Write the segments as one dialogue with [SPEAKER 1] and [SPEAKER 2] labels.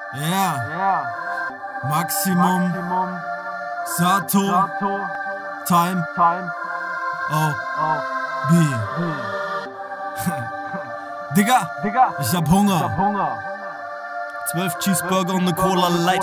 [SPEAKER 1] Ja. Maximum. Sato. Time. Oh. B. Digga, ich hab Hunger. 12 Cheeseburger und ne Cola Light.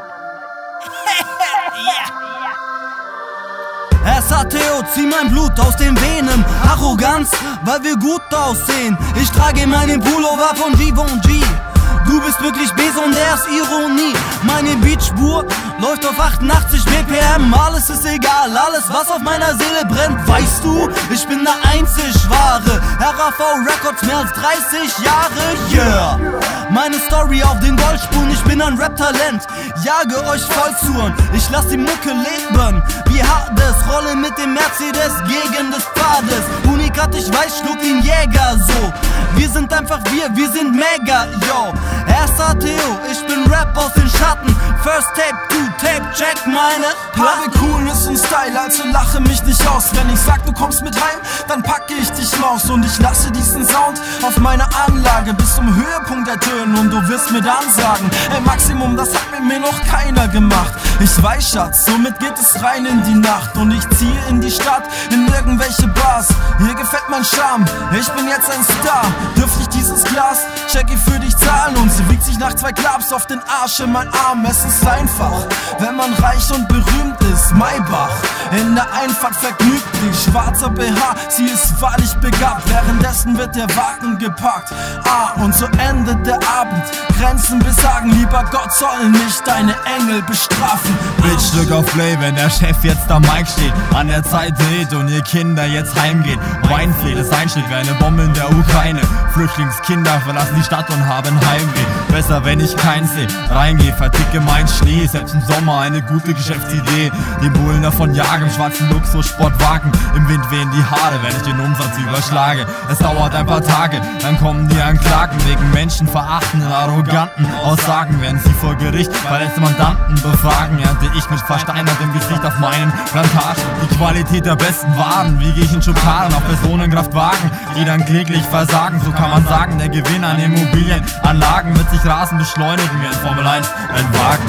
[SPEAKER 1] SATO, zieh mein Blut aus den Venen. Arroganz, weil wir gut aussehen. Ich trage meinen Pullover von Givenchy. Du bist wirklich böse und er ist Ironie. Meine Beatspur läuft auf 88 BPM. Alles ist egal, alles was auf meiner Seele brennt. Weißt du, ich bin der einzig wahre. RAV Records mehr als 30 Jahre, yeah. Meine Story auf den Goldspuren, ich bin ein Rap-Talent. Jage euch Volkstouren, ich lass die Mucke leben. Wie Hades, rolle mit dem Mercedes gegen des Pfades. Unikat, ich weiß, schluck den Jäger so. Wir sind einfach wir sind mega, yo. SATO, ich bin Rap aus den Schatten. First Tape, Two Tape, check meine
[SPEAKER 2] Habe Coolness und Style, also lache mich nicht aus. Wenn ich sag, du kommst mit heim, dann packe ich dich raus. Und ich lasse diesen Sound auf meiner Anlage bis zum Höhepunkt ertönen. Und du wirst mir dann sagen, ey Maximum, das hat mit mir noch keiner gemacht. Ich weiß, Schatz, somit geht es rein in die Nacht. Und ich ziehe in die Stadt, in irgendwelche Bars. Hier gefällt mein Charme, ich bin jetzt ein Star. Dürfte ich dieses Glas, check ich für dich zahlen. Und sie wiegt sich nach 2 Klaps auf den Arsch in mein Arm. Es ist einfach, wenn man reich und berühmt ist. Maybach, in der Einfahrt vergnügt dich. Schwarzer BH, sie ist wahrlich begabt. Währenddessen wird der Wagen gepackt. Und so endet der Abend. Grenzen besagen, lieber Gott soll nicht deine Engel bestrafen.
[SPEAKER 3] Bitch, drück auf Play, wenn der Chef jetzt am Mic steht, an der Zeit dreht und ihr Kinder jetzt heimgeht. Weinfleht, es einschlägt wie eine Bombe in der Ukraine. Flüchtlingskinder verlassen die Stadt und haben Heimweh. Besser, wenn ich keins seh, reingeh, verticke mein Schnee. Selbst im Sommer eine gute Geschäftsidee. Den Bullen davon jagen, im schwarzen Luxus-Sportwagen. Im Wind wehen die Haare, wenn ich den Umsatz überschlage. Es dauert ein paar Tage, dann kommen die Anklagen wegen menschenverachtenden, arroganten Aussagen. Werden sie vor Gericht verletzte Mandanten befragen, ernte ich mit versteinertem Gesicht auf meinen Plantagen die Qualität der besten Waren. Wiege ich in Schubkarren auf Personenkraftwagen, die dann kläglich versagen. So kann man sagen, der Gewinn an Immobilienanlagen wird sich rasend beschleunigen wie ein Formel 1 Rennwagen.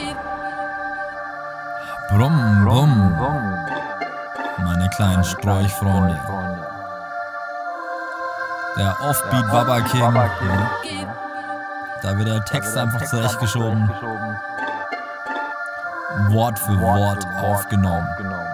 [SPEAKER 3] Brumm, brumm, meine kleinen Sträuchfreunde. Der Offbeat Baba King. Da wird der Text einfach zurechtgeschoben. Wort für Wort aufgenommen.